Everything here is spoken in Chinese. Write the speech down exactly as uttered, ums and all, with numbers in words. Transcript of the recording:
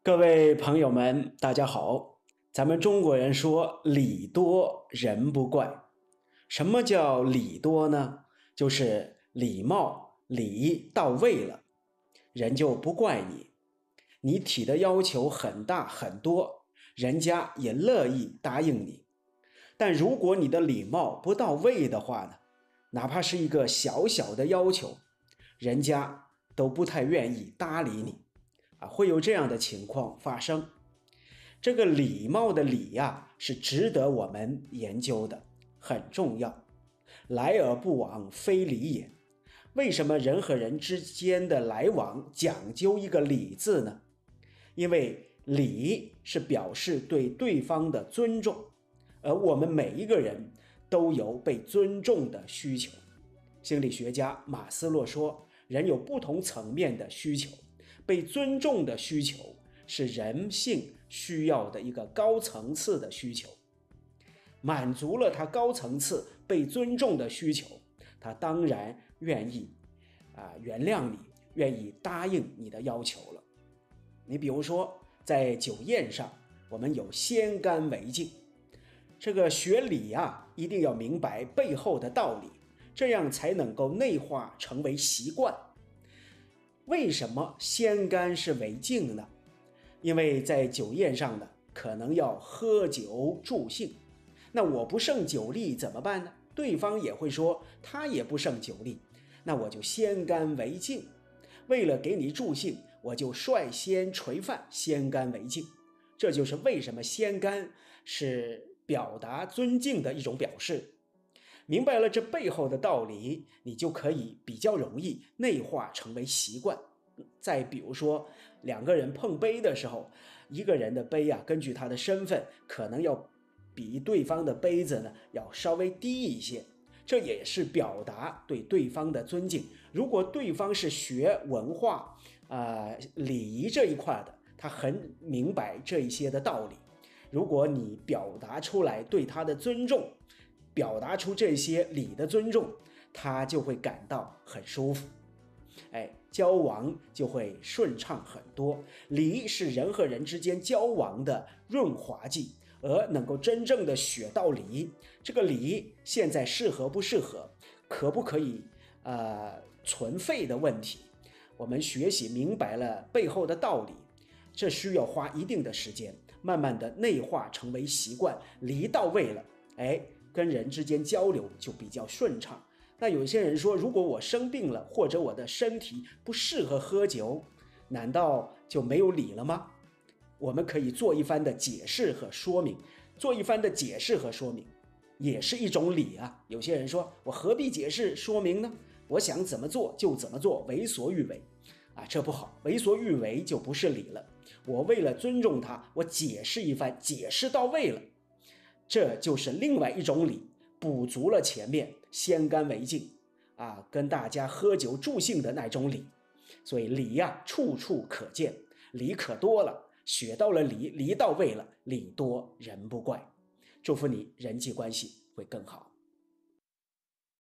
各位朋友们，大家好。咱们中国人说礼多人不怪。什么叫礼多呢？就是礼貌礼到位了，人就不怪你。你提的要求很大很多，人家也乐意答应你。但如果你的礼貌不到位的话呢，哪怕是一个小小的要求，人家都不太愿意搭理你啊，会有这样的情况发生。这个礼貌的礼呀、啊，是值得我们研究的，很重要。来而不往非礼也。为什么人和人之间的来往讲究一个礼字呢？因为礼是表示对对方的尊重，而我们每一个人都有被尊重的需求。心理学家马斯洛说，人有不同层面的需求，被尊重的需求是人性需要的一个高层次的需求。满足了他高层次被尊重的需求，他当然愿意啊、呃、原谅你，愿意答应你的要求了。你比如说，在酒宴上，我们有先干为敬。这个学礼啊，一定要明白背后的道理，这样才能够内化成为习惯。为什么先干是为敬呢？因为在酒宴上呢，可能要喝酒助兴。那我不胜酒力怎么办呢？对方也会说他也不胜酒力，那我就先干为敬。为了给你助兴，我就率先垂范，先干为敬。这就是为什么先干是表达尊敬的一种表示。明白了这背后的道理，你就可以比较容易内化成为习惯。再比如说，两个人碰杯的时候，一个人的杯啊，根据他的身份，可能要比对方的杯子呢要稍微低一些，这也是表达对对方的尊敬。如果对方是学文化啊、呃、礼仪这一块的，他很明白这一些的道理。如果你表达出来对他的尊重，表达出这些礼的尊重，他就会感到很舒服，哎，交往就会顺畅很多。礼是人和人之间交往的润滑剂，而能够真正的学到礼，这个礼现在适合不适合，可不可以呃存废的问题，我们学习明白了背后的道理，这需要花一定的时间，慢慢的内化成为习惯，礼到位了，哎，跟人之间交流就比较顺畅。那有些人说，如果我生病了，或者我的身体不适合喝酒，难道就没有礼了吗？我们可以做一番的解释和说明，做一番的解释和说明，也是一种礼啊。有些人说，我何必解释说明呢？我想怎么做就怎么做，为所欲为啊，这不好，为所欲为就不是礼了。我为了尊重他，我解释一番，解释到位了，这就是另外一种礼，补足了前面先干为敬啊，跟大家喝酒助兴的那种礼。所以礼呀、啊，处处可见，礼可多了，学到了礼，礼到位了，礼多人不怪。祝福你人际关系会更好。